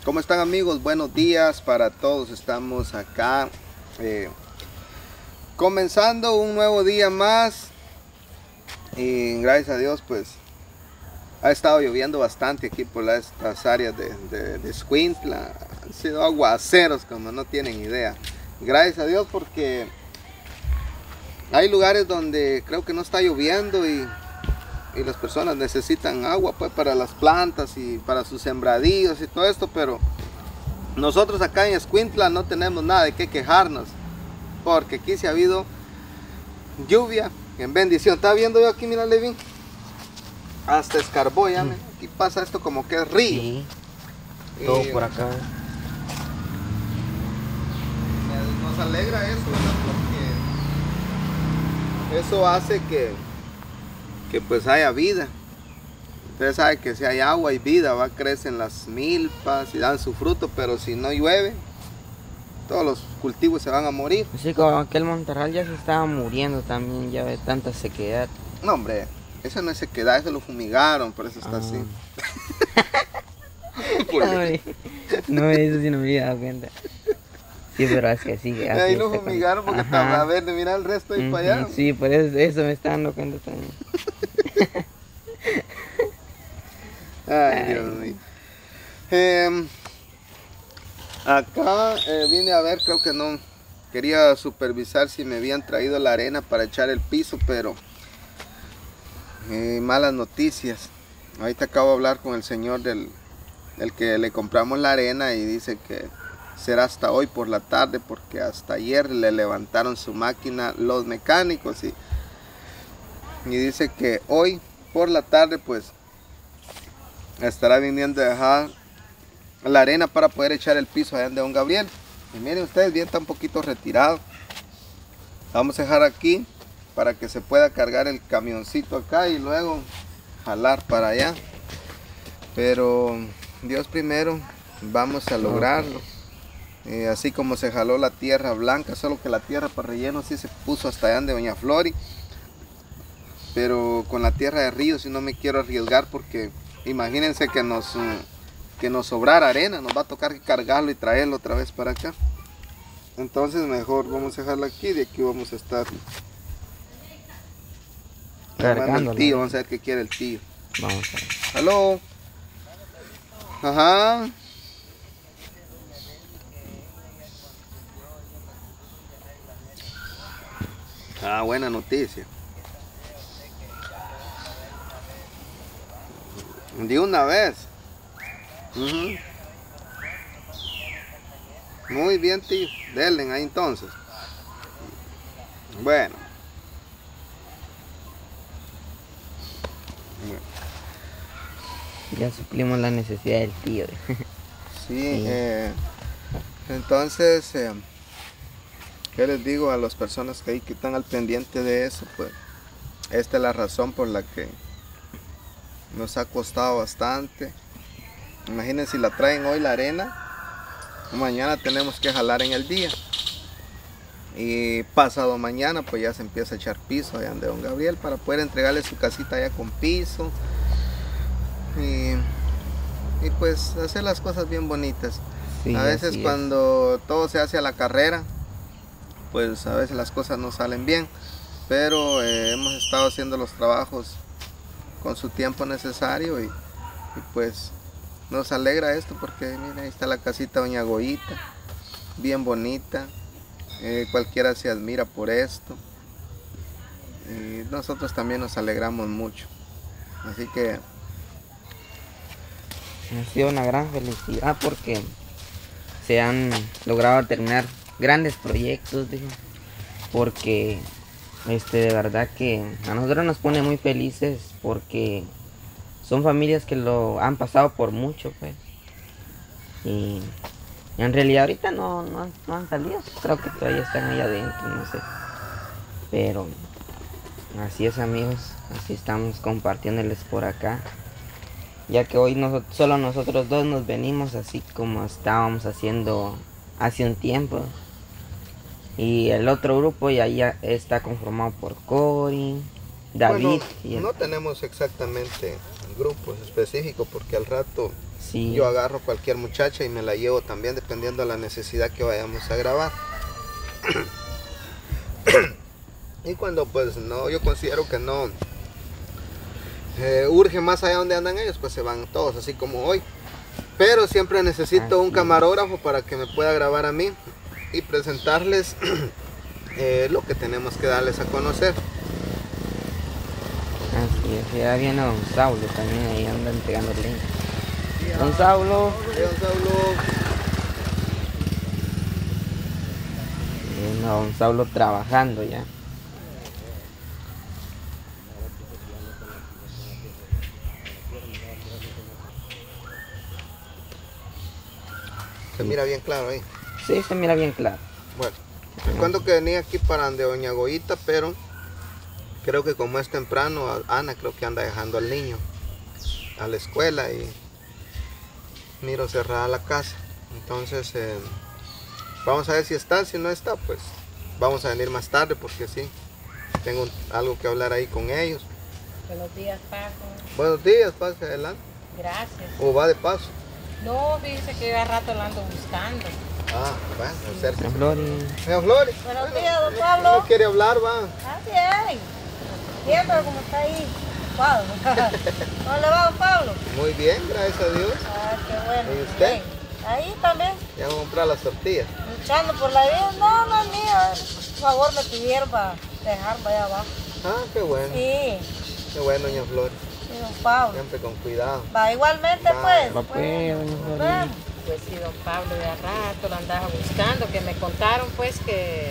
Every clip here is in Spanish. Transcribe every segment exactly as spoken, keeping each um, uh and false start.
¿Cómo están, amigos? Buenos días para todos. Estamos acá eh, comenzando un nuevo día más. Y gracias a Dios pues ha estado lloviendo bastante aquí por estas áreas de, de, de Escuintla. Han sido aguaceros como no tienen idea. Gracias a Dios porque hay lugares donde creo que no está lloviendo y, y las personas necesitan agua pues para las plantas y para sus sembradíos y todo esto, pero nosotros acá en Escuintla no tenemos nada de qué quejarnos porque aquí sí ha habido lluvia en bendición. Estaba viendo yo aquí, mira, Levin, hasta escarbó ya, mm. Aquí pasa esto como que es río. Sí, todo y, por acá. Nos alegra eso, ¿verdad? Porque eso hace que, que pues haya vida. Ustedes saben que si hay agua y vida, va, crecen las milpas y dan su fruto, pero si no llueve, todos los cultivos se van a morir. Sí, como aquel monterral ya se estaba muriendo también, ya de tanta sequedad. No, hombre, eso no es sequedad, eso lo fumigaron, por eso está ah. así. No, no, eso sí no me había dado cuenta. Sí, pero es que sí. Ahí lo fumigaron porque estaba verde, mira el resto ahí uh -huh. para allá. Sí, por eso, eso me está dando cuenta también. Ay, Dios mío. Eh, acá eh, vine a ver, creo que no. Quería supervisar si me habían traído la arena para echar el piso, pero eh, malas noticias. Ahorita acabo de hablar con el señor del, del que le compramos la arena y dice que será hasta hoy por la tarde porque hasta ayer le levantaron su máquina los mecánicos y, y dice que hoy por la tarde pues estará viniendo a dejar la arena para poder echar el piso allá de Don Gabriel. Y miren ustedes, bien está un poquito retirado. Vamos a dejar aquí para que se pueda cargar el camioncito acá y luego jalar para allá. Pero Dios primero, vamos a lograrlo. Eh, así como se jaló la tierra blanca, solo que la tierra para relleno sí se puso hasta allá de Doña Flori. Pero con la tierra de río sí no me quiero arriesgar porque imagínense que nos, que nos sobrara arena, nos va a tocar cargarlo y traerlo otra vez para acá. Entonces mejor vamos a dejarlo aquí, de aquí vamos a estar cargando el tío, vamos a ver qué quiere el tío. Vamos a ver. Aló. Ajá. Ah, buena noticia. De una vez. Uh-huh. Muy bien, tío. Denle ahí entonces. Bueno. bueno. Ya suplimos la necesidad del tío. Sí, sí. Eh, entonces, eh, ¿qué les digo a las personas que, hay, que están al pendiente de eso? Pues esta es la razón por la que nos ha costado bastante. Imagínense si la traen hoy la arena, mañana tenemos que jalar en el día y pasado mañana pues ya se empieza a echar piso allá de Don Gabriel para poder entregarle su casita allá con piso y, y pues hacer las cosas bien bonitas. Sí, a veces cuando todo se hace a la carrera pues a veces las cosas no salen bien, pero eh, hemos estado haciendo los trabajos con su tiempo necesario y, y pues nos alegra esto porque miren, ahí está la casita Doña Goyita, bien bonita, eh, cualquiera se admira por esto y nosotros también nos alegramos mucho, así que ha sido una gran felicidad porque se han logrado terminar grandes proyectos, digo, porque este de verdad que a nosotros nos pone muy felices porque son familias que lo han pasado por mucho, pues. Y, y en realidad ahorita no, no, no han salido. Creo que todavía están ahí adentro, no sé. Pero así es, amigos. Así estamos compartiéndoles por acá. Ya que hoy nosotros, solo nosotros dos nos venimos así como estábamos haciendo hace un tiempo. Y el otro grupo ya, ya está conformado por Cory, David. Bueno, y el... no tenemos exactamente grupos específicos, porque al rato Sí. yo agarro cualquier muchacha y me la llevo también dependiendo de la necesidad que vayamos a grabar. Y cuando pues no, yo considero que no eh, urge más allá donde andan ellos, pues se van todos, así como hoy. Pero siempre necesito un camarógrafo para que me pueda grabar a mí y presentarles eh, lo que tenemos que darles a conocer. Así es, ya viene don Saulo también, ahí anda entregando el link. Don Saulo. Sí, don Saulo. Viene don Saulo trabajando ya. Se mira bien claro ahí. Sí, se mira bien claro. Bueno, les cuento que venía aquí para donde doña Goyita, pero creo que como es temprano, Ana creo que anda dejando al niño a la escuela y miro cerrada la casa. Entonces, eh, vamos a ver si está, si no está, pues vamos a venir más tarde porque sí, tengo algo que hablar ahí con ellos. Buenos días, Paco. Buenos días, pase adelante. Gracias. ¿O va de paso? No, dice que yo a rato la ando buscando. Ah, bueno, acerca. Don Flori. Señor Flores. Buenos días, don no- Pablo. No quiere hablar, va. Ah, bien. Bien, pero como está ahí. Pablo. ¿Cómo le va, don Pablo? Muy bien, gracias a Dios. Ah, qué bueno. ¿Y usted? Bien. Ahí también, Ya vamos a comprar las tortillas. luchando por la vida. No, no es mía. Por favor, me pidieron para dejarme allá abajo. Ah, qué bueno. Sí, Qué bueno, doña Flores. sí, don Pablo. Siempre con cuidado. Va, igualmente, Va. pues. Va pues, doña nos Flori. vemos. Pues sí, don Pablo, de a rato lo andaba buscando, que me contaron pues que,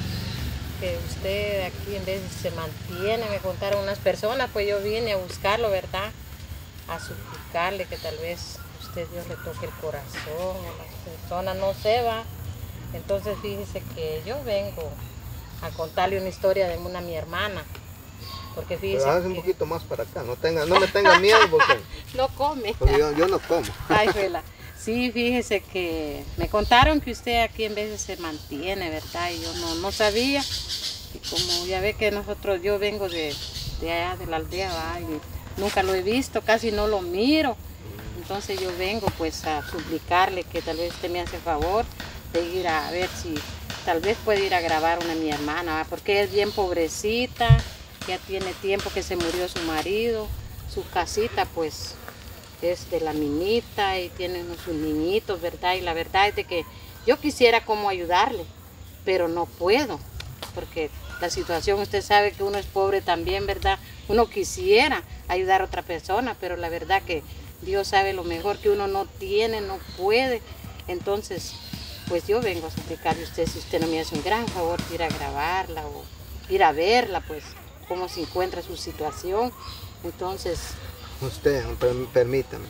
que usted aquí en vez de se mantiene, me contaron unas personas, pues yo vine a buscarlo, ¿verdad? A suplicarle que tal vez usted Dios le toque el corazón a las personas, no se va. Entonces fíjese que yo vengo a contarle una historia de una mi hermana, porque fíjese Pero hágase un que poquito más para acá. No, tenga, no me tenga miedo porque, no come. porque yo, yo no como. Ay, Fela. Sí, fíjese que me contaron que usted aquí en veces se mantiene, ¿verdad? Y yo no, no sabía. Y como ya ve que nosotros, yo vengo de, de allá de la aldea, ¿va? Y nunca lo he visto, casi no lo miro. Entonces yo vengo pues a suplicarle que tal vez usted me hace favor de ir a ver si tal vez puede ir a grabar una de mi hermana, ¿va? Porque ella es bien pobrecita, ya tiene tiempo que se murió su marido, su casita pues es de la minita y tiene sus niñitos, ¿verdad? Y la verdad es de que yo quisiera como ayudarle, pero no puedo, porque la situación, usted sabe que uno es pobre también, ¿verdad? Uno quisiera ayudar a otra persona, pero la verdad que Dios sabe lo mejor que uno no tiene, no puede. Entonces, pues yo vengo a suplicarle a usted si usted no me hace un gran favor de ir a grabarla o ir a verla, pues cómo se encuentra su situación. Entonces, Usted, per- permítame.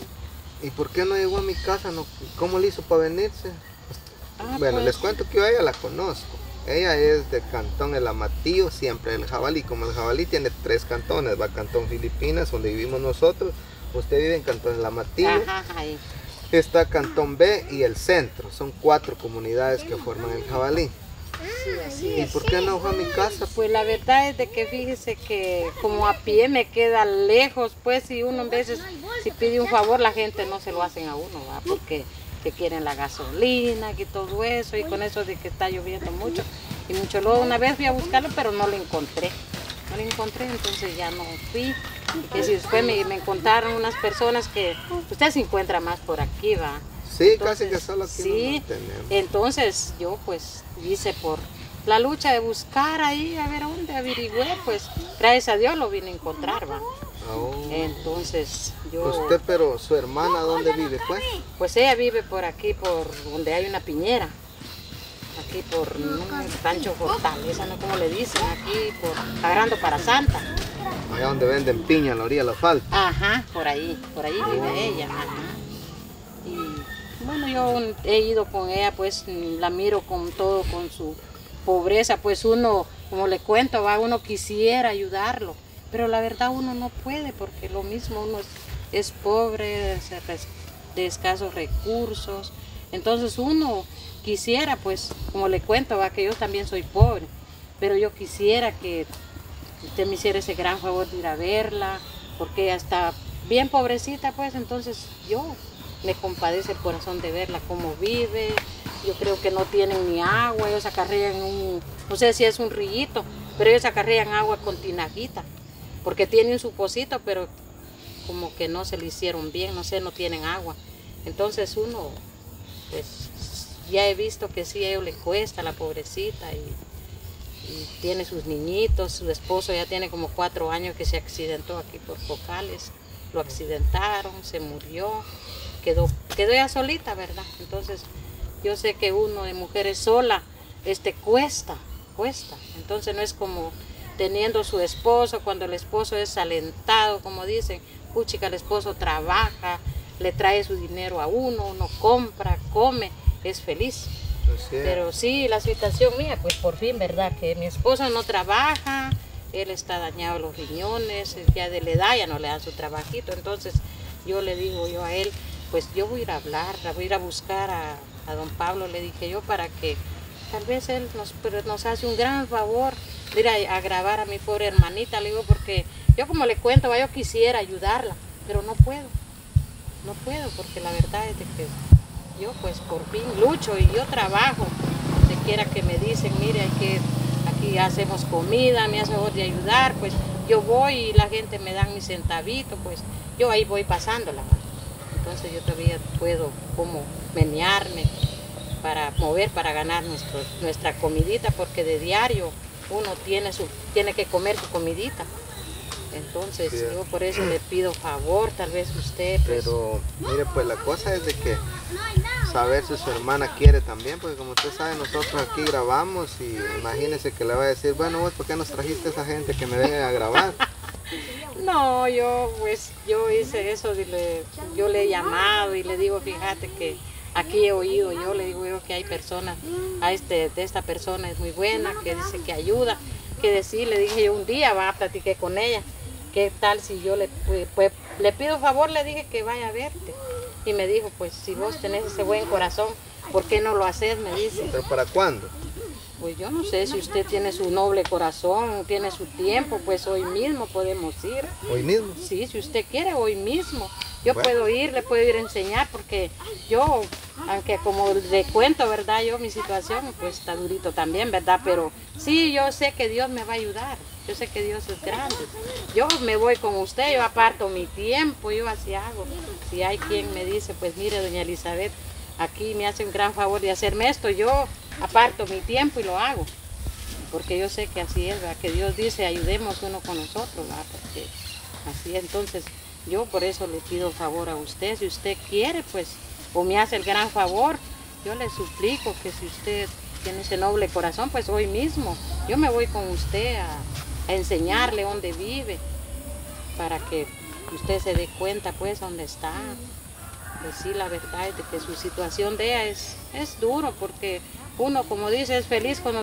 ¿Y por qué no llegó a mi casa? No, ¿cómo le hizo para venirse? ah, Bueno, pues, les cuento que yo a ella la conozco. Ella es de Cantón El Amatillo, siempre el Jabalí. Como el Jabalí tiene tres cantones, va Cantón Filipinas, donde vivimos nosotros. Usted vive en Cantón El Amatillo. ajá, ahí. Está Cantón B y el centro. Son cuatro comunidades que forman el Jabalí. Sí, así ¿Y es. por qué no fue a mi casa? Pues la verdad es de que fíjese que como a pie me queda lejos, pues y uno a veces si pide un favor la gente no se lo hacen a uno, ¿va? Porque que quieren la gasolina y todo eso y con eso de que está lloviendo mucho y mucho. Luego una vez fui a buscarlo pero no lo encontré, no lo encontré, entonces ya no fui. Y que si después me, me encontraron unas personas que usted se encuentra más por aquí, ¿va? Sí, Entonces, casi que solo aquí sí, nos tenemos. entonces yo pues hice por la lucha de buscar ahí, a ver a dónde averigüé, pues gracias a Dios lo vine a encontrar, va. Oh. Entonces yo, Usted, pero su hermana, ¿dónde vive pues? pues ella vive por aquí, por donde hay una piñera, aquí por un rancho Fortaleza, ¿no? Como le dicen, aquí por agarrando para Santa. Allá donde venden piña a la orilla de la falda. Ajá, por ahí, por ahí vive ella, ajá. Y bueno, yo he ido con ella, pues la miro con todo, con su pobreza, pues uno, como le cuento, va, uno quisiera ayudarlo, pero la verdad uno no puede, porque lo mismo uno es, es pobre, es de escasos recursos, entonces uno quisiera, pues, como le cuento, va, que yo también soy pobre, pero yo quisiera que usted me hiciera ese gran favor de ir a verla, porque ella está bien pobrecita, pues entonces yo me compadece el corazón de verla cómo vive. Yo creo que no tienen ni agua, ellos acarrean un, no sé si es un rillito, pero ellos acarrean agua con tinaguita, porque tienen su pocito, pero como que no se le hicieron bien, no sé, no tienen agua. Entonces uno, pues ya he visto que sí, a ellos le cuesta, la pobrecita, y, y tiene sus niñitos, su esposo ya tiene como cuatro años que se accidentó aquí por Cocales, lo accidentaron, se murió, quedó, quedó ya solita, ¿verdad? Entonces yo sé que uno de mujeres sola, este, cuesta, cuesta, entonces no es como teniendo su esposo, cuando el esposo es alentado, como dicen, puchica, el esposo trabaja, le trae su dinero a uno, uno compra, come, es feliz. Pero sí, la situación mía, pues por fin, ¿verdad? Que mi esposo no trabaja, él está dañado los riñones, ya de la edad ya no le dan su trabajito, entonces yo le digo yo a él, pues yo voy a ir a hablar, voy a ir a buscar a, a don Pablo, le dije yo, para que tal vez él nos, nos hace un gran favor de ir a, a grabar a mi pobre hermanita, le digo, porque yo como le cuento, yo quisiera ayudarla, pero no puedo, no puedo, porque la verdad es de que yo pues por fin lucho y yo trabajo, donde quiera que me dicen, mire, hay que, aquí hacemos comida, me hace favor de ayudar, pues yo voy y la gente me da mi centavito, pues yo ahí voy pasándola. Entonces yo todavía puedo como menearme para mover, para ganar nuestro, nuestra comidita, porque de diario uno tiene, su, tiene que comer su comidita. Entonces, sí, yo por eso le pido favor, tal vez usted... Pues... Pero, mire, pues la cosa es de que saber si su hermana quiere también, porque como usted sabe, nosotros aquí grabamos y imagínese que le va a decir, bueno, vos, ¿por qué nos trajiste a esa gente que me venga a grabar? No, yo pues, yo hice eso, y le, yo le he llamado y le digo, fíjate que aquí he oído, yo le digo yo que hay personas, a este, de esta persona es muy buena, que dice que ayuda, que decir, le dije yo un día, va, platiqué con ella, ¿qué tal si yo le, pues, pues, le pido favor? Le dije que vaya a verte. Y me dijo, pues si vos tenés ese buen corazón, ¿por qué no lo haces? Me dice. ¿Pero para cuándo? Pues yo no sé, si usted tiene su noble corazón, tiene su tiempo, pues hoy mismo podemos ir. ¿Hoy mismo? Sí, si usted quiere, hoy mismo. Yo bueno. puedo ir, le puedo ir a enseñar, porque yo, aunque como le cuento, ¿verdad? Yo, mi situación, pues está durito también, ¿verdad? Pero sí, yo sé que Dios me va a ayudar. Yo sé que Dios es grande. Yo me voy con usted, yo aparto mi tiempo, yo así hago. Si hay quien me dice, pues mire, doña Elizabeth, aquí me hace un gran favor de hacerme esto, yo aparto mi tiempo y lo hago. Porque yo sé que así es, ¿verdad? Que Dios dice, ayudemos uno con nosotros, ¿verdad? Porque así es. Entonces, yo por eso le pido favor a usted. Si usted quiere, pues, o me hace el gran favor, yo le suplico que si usted tiene ese noble corazón, pues hoy mismo yo me voy con usted a, a enseñarle dónde vive, para que usted se dé cuenta, pues, dónde está. Pues sí, la verdad es de que su situación de ella es, es duro, porque uno, como dice, es feliz cuando